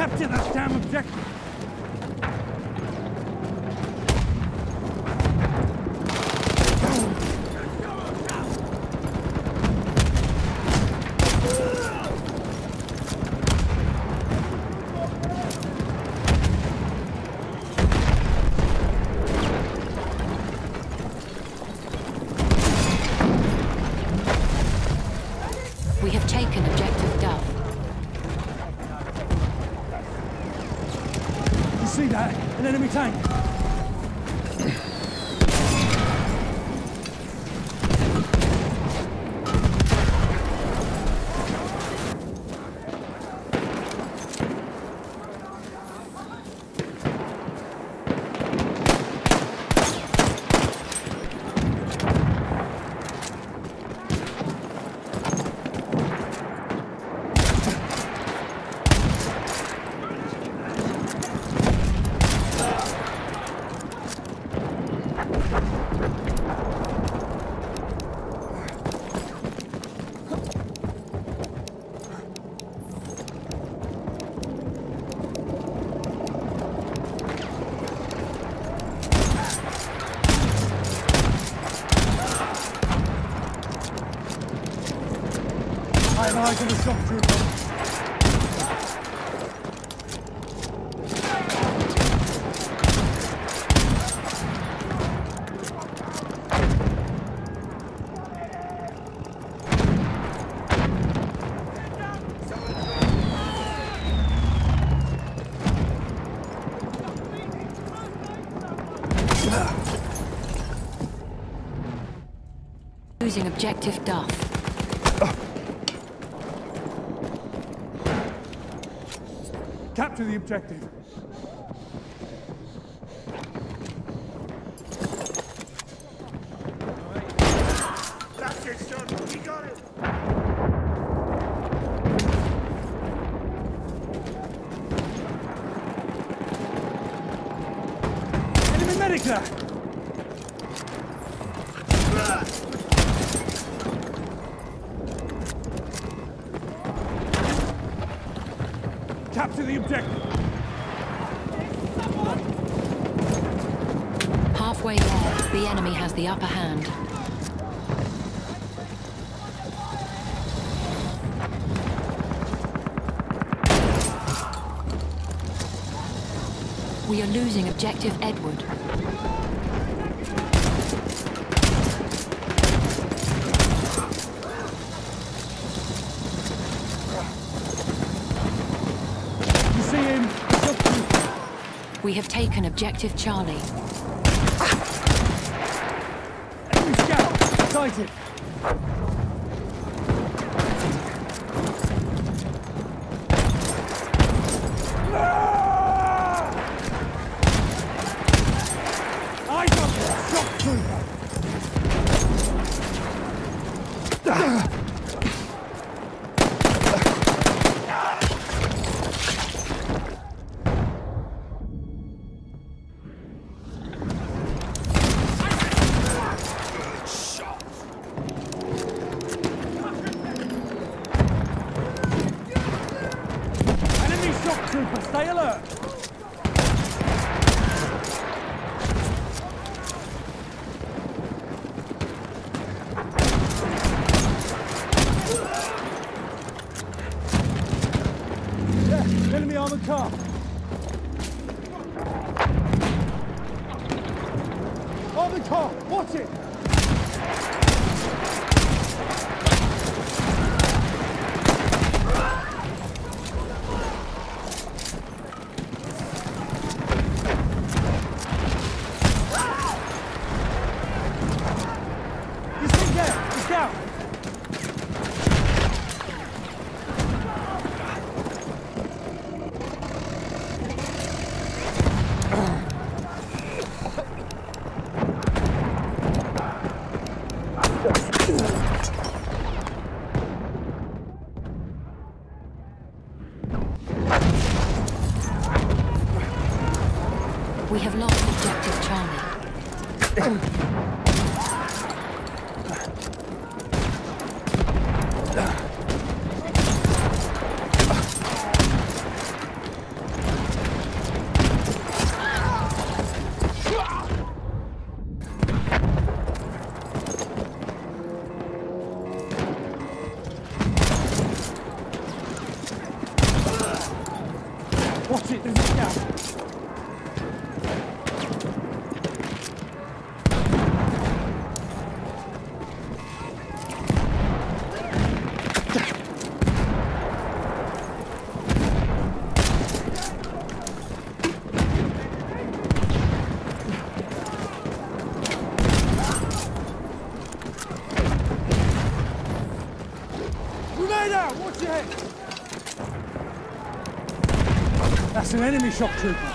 Capture that damn objective! We have taken objective Duff. You see that? An enemy tank! I have eyes on the shock trooper. Losing objective Duff. Capture the objective. That's it, son. We got it. Enemy medic there! Capture the objective. Halfway there, the enemy has the upper hand. We are losing objective Edward. We have taken objective Charlie. Enemy scout! Sighted! I got the shock trooper! Shock trooper, stay alert! Yeah, enemy armored car. Armored car, watch it! We have lost objective Charlie. Watch it, there's a scout. Grenade out! Watch your head! That's an enemy shock trooper.